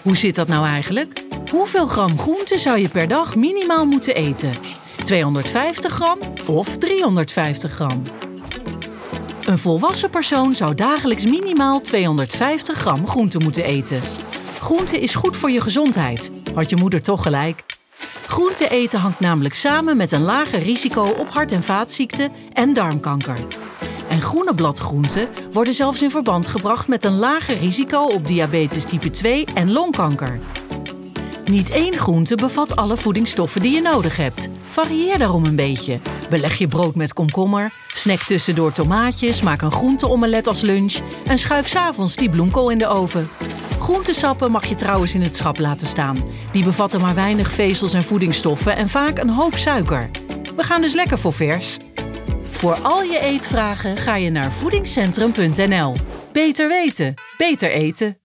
Hoe zit dat nou eigenlijk? Hoeveel gram groente zou je per dag minimaal moeten eten? 250 gram of 350 gram? Een volwassen persoon zou dagelijks minimaal 250 gram groente moeten eten. Groente is goed voor je gezondheid. Had je moeder toch gelijk? Groente eten hangt namelijk samen met een lager risico op hart- en vaatziekten en darmkanker. En groene bladgroenten worden zelfs in verband gebracht met een lager risico op diabetes type 2 en longkanker. Niet één groente bevat alle voedingsstoffen die je nodig hebt. Varieer daarom een beetje. Beleg je brood met komkommer, snack tussendoor tomaatjes, maak een groenteomelet als lunch en schuif 's avonds die bloemkool in de oven. Groentesappen mag je trouwens in het schap laten staan. Die bevatten maar weinig vezels en voedingsstoffen en vaak een hoop suiker. We gaan dus lekker voor vers. Voor al je eetvragen ga je naar voedingscentrum.nl. Beter weten, beter eten.